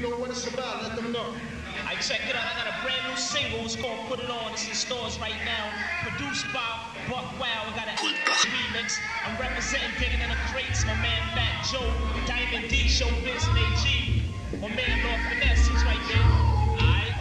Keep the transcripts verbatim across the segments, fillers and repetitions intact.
know what it's about. Let them know. I check it out. I got a brand new single. It's called Put It On. It's in stores right now. Produced by Buck Wow. I got a remix. I'm representing Digging in the Crates. My man Fat Joe, Diamond D, Showbiz, and A G. My man Lord Finesse, he's right there. Alright.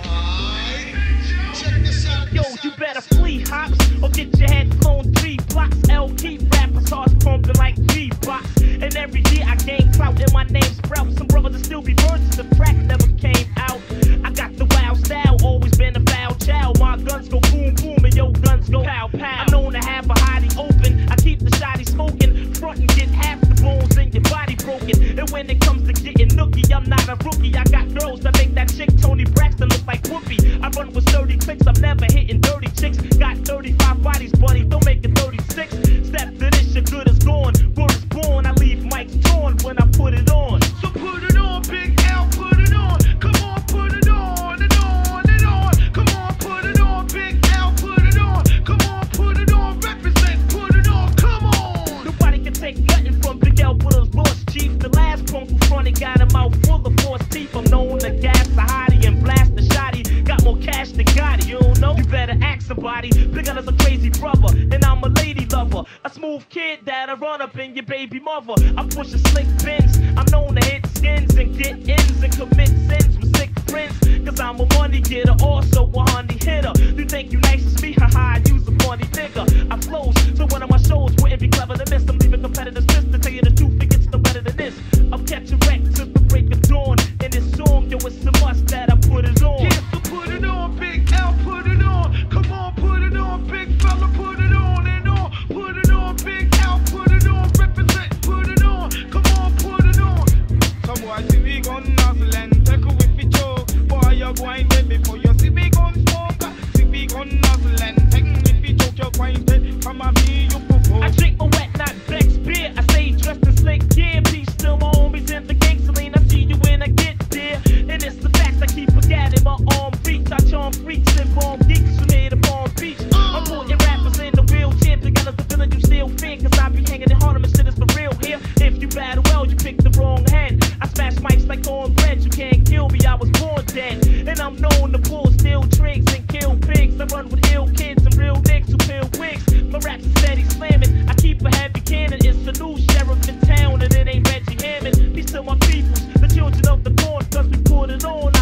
Alright. Check this out. Yo, you better flee, hops, or get your head flown three blocks. L T rapper starts pumping like G-Box. And every year I gain clout and my name sprouts. Some brothers will still be virgins if crack never came out. I got the wild style, always been a foul child. My guns go boom boom and your guns go pow pow. I'm known to have a hottie open. I keep the shotty smoking, front and get half the bones in your body broken. And when it comes to getting nookie, I'm not a rookie. I got girls that make that chick Tony Braxton look like Whoopi. I run with thirty clicks, I'm never hitting dirty chicks. Got thirty-five bodies, buddy, don't make it thirty-six. Step to this, your good is gone. Word is born, I leave mics torn when I put it on. So put it on, Big L, put it on. Come on, put it on and on and on. Come on, put it on, Big L, put it on. Come on, put it on, represent, put it on, come on. Nobody can take nothing from Big L, put us lost, chief. The last punk who fronted got him out full of force teeth. I'm known to gas the hottie and blast the shotty. Got more cash than Gotti, you don't know? You better ask somebody. Big L is a crazy brother, and I'm a lady lover. A smooth kid that'll run up in your baby mother. I push a slick Benz. I'm known to hit skins and get ins and commit sins with sick friends. Cause I'm a money getter, also a honey hitter. You think you nice as me? Haha, I use a funny nigga. I flows, so one of my shows wouldn't be clever to miss. I'm leaving competitors pissed to tell you the truth, it gets no better than this. I'm catching wreck till the break of dawn. In this song, yo, it's a must that I put it on. Yeah, so put it on, Big L, put it on. Come on, put it on, big fella, put it on and on. Put it on, Big L, put it on, represent, put it on. Come on, put it on. Some boy see we gun nozzle and take a whiff it choke. Boy, you grind it before you see we gun smoke. See we gun nozzle and take a whiff it choke. You grind it, come on me, you perform. I drink my wet, not Bex beer. I stay dressed in slick gear. Peace to my homies in the gang. Celine, I see you when I get there. And it's the facts, I keep forgetting my arm reach. I charm freaks and bomb geeks from here to Palm Beach. I'm putting rappers in the wheelchair. Together the villain you still fear. Cause I be hanging in Harlem and shit is for real here. If you battle well, you pick the wrong hand. I smash mics like cornbread. You can't kill me, I was born dead. And I'm known to pull steel tricks and kill pigs. I run with ill kids and real niggas who peel wigs. My raps are steady slamming. I keep a heavy cannon. It's the new sheriff in town and it ain't Reggie Hammond. Peace to my peoples, the children of the corn. Cause we put it on.